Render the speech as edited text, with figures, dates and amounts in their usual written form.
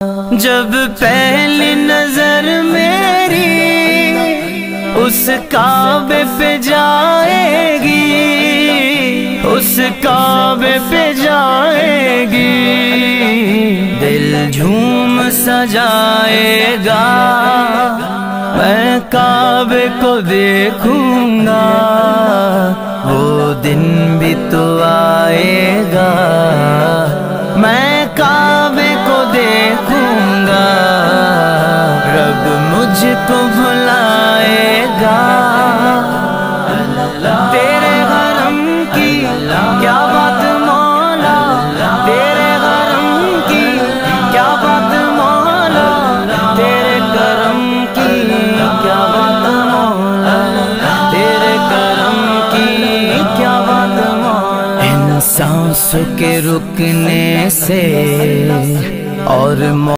جب پہلی نظر میری اس کعبے پہ جائے گی، اس کعبے پہ جائے گی، دل جھوم سجائے گا، میں کعبے کو دیکھوں گا، وہ دن بھی تو آئے گا، میں کعبے کو دیکھوں گا، رب مجھ کو بھلائے گا۔ تیرے حرم کی کیا بات مولا، تیرے حرم کی کیا بات مولا، تیرے کرم کی کیا بات مولا، تیرے کرم کی کیا بات مولا۔ ان سانسوں کے رکنے سے اور